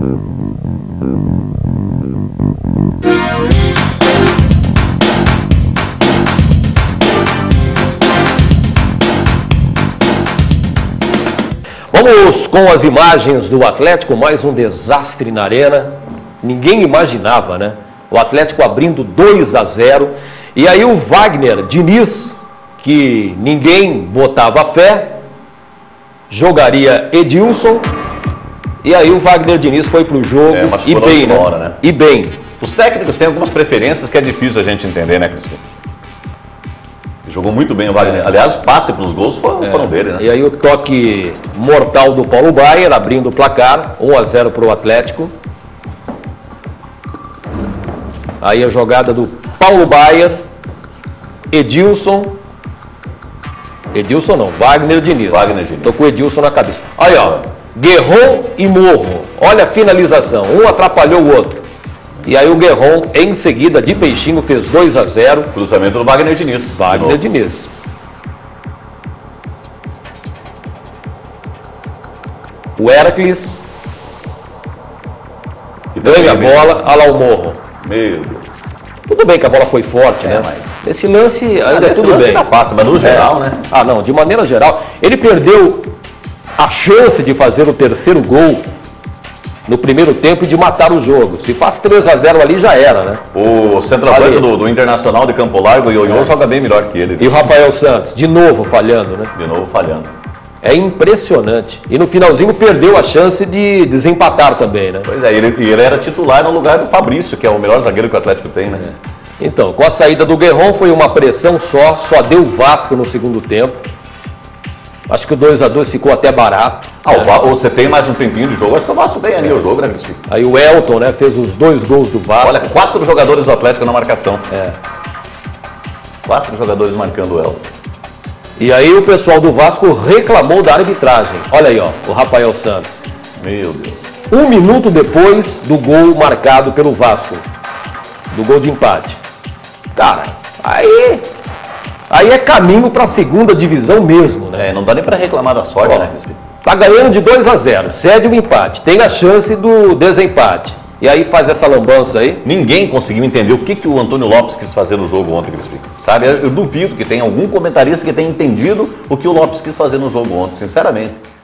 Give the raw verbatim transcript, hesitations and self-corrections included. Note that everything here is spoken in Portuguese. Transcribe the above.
Vamos com as imagens do Atlético, mais um desastre na arena. Ninguém imaginava, né? O Atlético abrindo dois a zero. E aí o Wagner Diniz, que ninguém botava fé, jogaria Edilson. E aí o Wagner Diniz foi pro jogo é, e bem, né? Hora, né? E bem. Os técnicos têm algumas preferências que é difícil a gente entender, né, Cristiano? Jogou muito bem o Wagner. Aliás, os passes para os gols foram, É. foram dele, né? E aí o toque mortal do Paulo Baier, abrindo o placar, um a zero para o Atlético. Aí a jogada do Paulo Baier, Edilson. Edilson não, Wagner Diniz. Wagner Diniz. Tô com o Edilson na cabeça. Aí, ó, Guerron e Morro. Olha a finalização, um atrapalhou o outro. E aí o Guerron, em seguida, de peixinho, fez dois a zero. Cruzamento do Wagner Diniz. Wagner Diniz. O Heracles ganha a bola, olha lá o Morro. Meu Deus. Tudo bem que a bola foi forte, É, né? mas- Esse lance ainda Ah, é esse tudo lance bem. ainda passa, mas no geral, É. né? Ah, não, de maneira geral. Ele perdeu a chance de fazer o terceiro gol no primeiro tempo e de matar o jogo. Se faz três a zero ali, já era, né? O centroavante Ali. do, do Internacional de Campo Largo, o Ioiô, joga bem melhor que ele. E o Rafael Santos, de novo falhando, né? De novo falhando. É impressionante. E no finalzinho perdeu a chance de desempatar também, né? Pois é, ele, e ele era titular no lugar do Fabrício, que é o melhor zagueiro que o Atlético tem, né? Então, com a saída do Guerron foi uma pressão só, só deu Vasco no segundo tempo. Acho que o dois a dois ficou até barato. Ah, o Va- você tem mais um tempinho de jogo, acho que o Vasco bem ali o jogo, né, Cristiano? Aí o Elton, né, fez os dois gols do Vasco. Olha, quatro jogadores do Atlético na marcação. É. Quatro jogadores marcando o Elton. E aí o pessoal do Vasco reclamou da arbitragem. Olha aí, ó, o Rafael Santos. Meu Deus. Um minuto depois do gol marcado pelo Vasco. Do gol de empate. Cara, aí... Aí é caminho para a segunda divisão mesmo, né? É, não dá nem pra reclamar da sorte, Ó, né, Cristiano? tá ganhando de dois a zero, cede o empate, tem a chance do desempate. E aí faz essa lambança aí. Ninguém conseguiu entender o que, que o Antônio Lopes quis fazer no jogo ontem, Cristiano. Sabe, eu duvido que tenha algum comentarista que tenha entendido o que o Lopes quis fazer no jogo ontem, sinceramente.